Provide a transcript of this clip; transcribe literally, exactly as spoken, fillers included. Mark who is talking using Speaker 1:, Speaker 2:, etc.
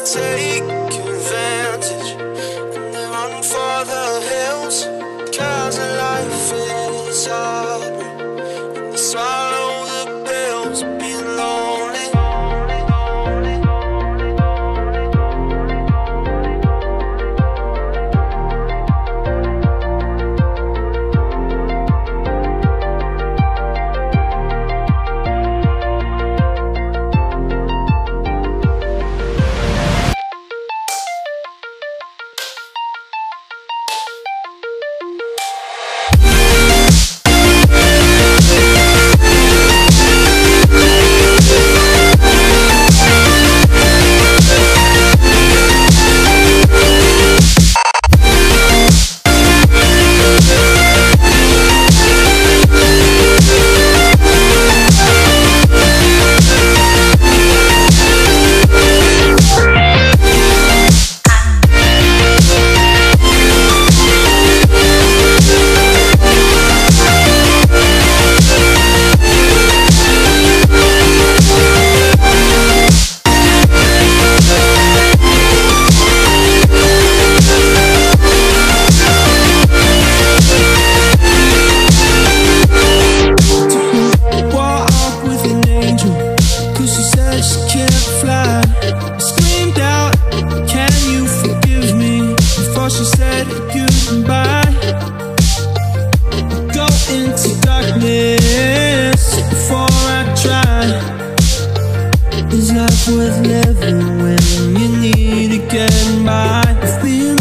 Speaker 1: take advantage, and they run for the hills, 'cause life is hard, and they swallow the pills, being lonely. She said goodbye. Go into darkness before I try. Is life worth living when you need to get by? If we